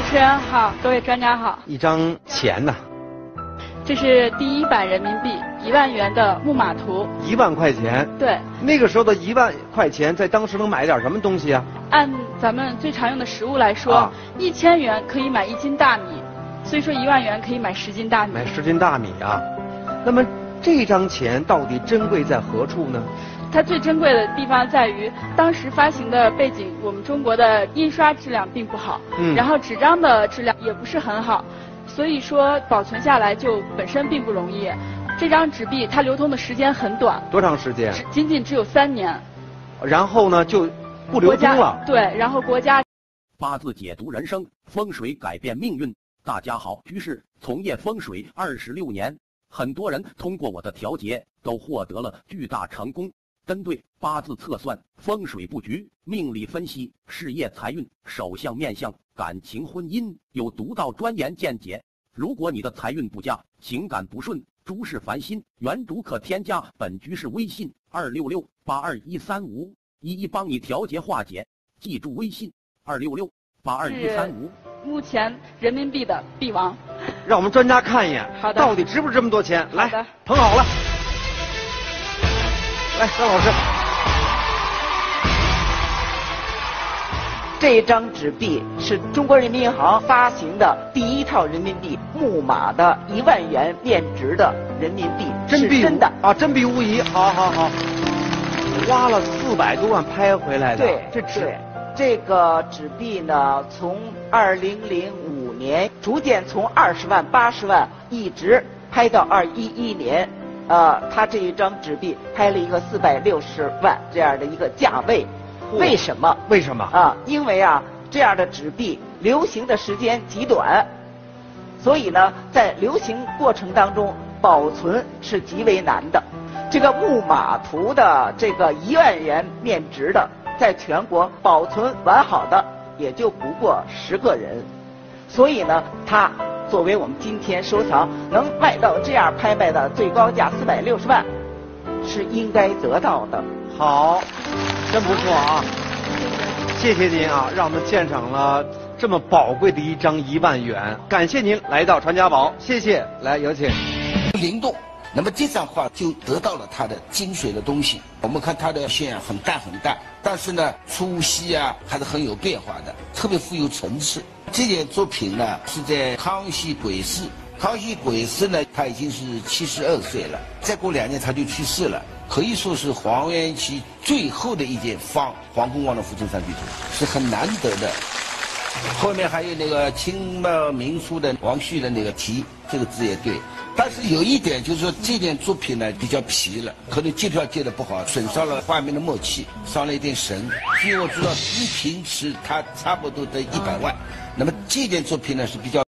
持人好，各位专家好。 一张钱呢？ 这是第1版人民币1万元的木马图。 1万块钱。 对。 那个时候的1万块钱，在当时能买点什么东西啊？ 按咱们最常用的食物来说，1000元可以买1斤大米，所以说1万元可以买10斤大米。 买10斤大米啊？那么这张钱到底珍贵在何处呢？ 它最珍贵的地方在于，当时发行的背景，我们中国的印刷质量并不好，然后纸张的质量也不是很好，所以说保存下来就本身并不容易。这张纸币它流通的时间很短， 多长时间？ 仅仅只有3年。 然后呢，就不流通了。 对，然后国家。 八字解读人生，风水改变命运。大家好，居士从业风水26年，很多人通过我的调节都获得了巨大成功。针对八字测算、风水布局、命理分析、事业财运、手相面相、感情婚姻，有独到专研见解。如果你的财运不佳、情感不顺、诸事烦心，原主可添加本居士微信266-82135，一一帮你调节化解。记住微信266-82135。 目前人民币的币王。 让我们专家看一眼， 好的， 到底值不值这么多钱？来，捧好了。来，张老师， 这张纸币是中国人民银行发行的第1套人民币木马的1万元面值的人民币， 真币真的啊，真币无疑。好，花了400多万拍回来的。 对，这个纸币呢，从2005年逐渐从20万、80万一直拍到2011年。他这一张纸币拍了一个460万这样的一个价位，为什么？因为这样的纸币流行的时间极短，所以呢，在流行过程当中保存是极为难的。这个木马图的这个1万元面值的，在全国保存完好的也就不过10个人，所以呢，它作为我们今天收藏能卖到这样拍卖的最高价460万，是应该得到的。 好，真不错啊！谢谢您啊，让我们鉴赏了这么宝贵的一张1万元。感谢您来到传家宝，谢谢。来，有请。 灵动，那么这张画就得到了它的精髓的东西。我们看它的线很淡，但是呢，粗细还是很有变化的，特别富有层次。这件作品呢，是在康熙癸巳。康熙癸巳呢，他已经是72岁了，再过2年他就去世了。可以说是黄元期最后的一件黄公望的浮沉三巨图，是很难得的。后面还有那个清末民初的王旭的那个题，这个字也对。但是有一点就是说，这件作品呢比较皮了，可能接票接的不好，损伤了画面的默契，伤了一点神。据我知道，一平池它差不多得100万。那么这件作品呢是比较